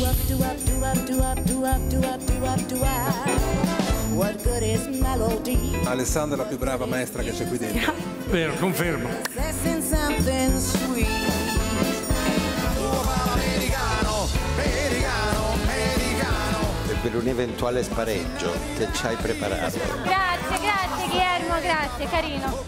What good is melody? Alessandra è la più brava maestra che c'è qui dentro. Vero, confermo. Something sweet. Americano, E per un eventuale spareggio che ci hai preparato. Grazie, grazie Guillermo, grazie, carino.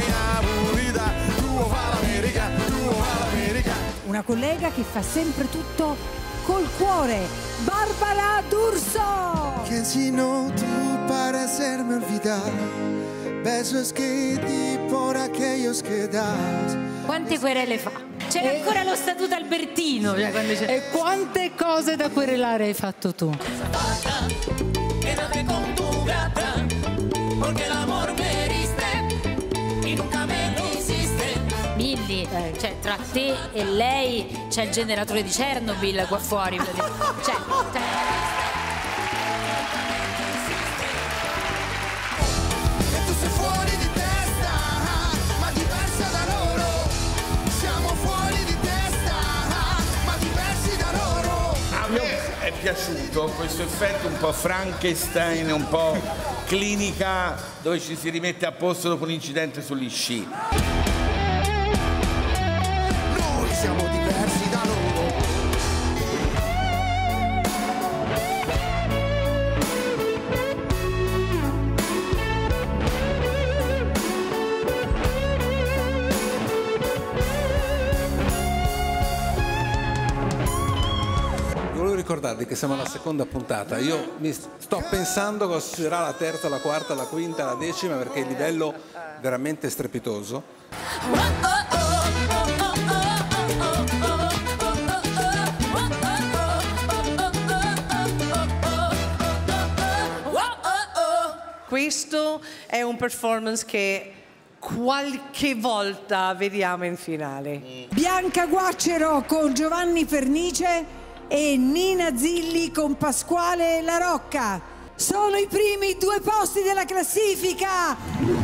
Una collega che fa sempre tutto col cuore, Bárbara D'Urso. Que si no tú para hacerme olvidar besos que di por aquellos que das. Quante querele fa? C'era ancora lo statuto Albertino. Cioè quando e quante cose da querelare hai fatto tu? Quédate con tu gata, porque el amor me heriste y nunca me lo hiciste. Milly, cioè tra te e lei c'è il generatore di Chernobyl qua fuori. Cioè, E tu sei fuori di testa, ma diversa da loro. Siamo fuori di testa, ma diversi da loro. A me è piaciuto questo effetto un po' Frankenstein, un po' clinica, dove ci si rimette a posto dopo un incidente sugli sci. Noi siamo diversi da loro. Volevo ricordarvi che siamo alla seconda puntata. Io mi sto pensando cosa sarà la terza, la quarta, la quinta, la decima, perché il livello è veramente strepitoso. Questo è un performance che qualche volta vediamo in finale. Bianca Guaccero con Giovanni Pernice e Nina Zilli con Pasquale La Rocca. Sono i primi due posti della classifica.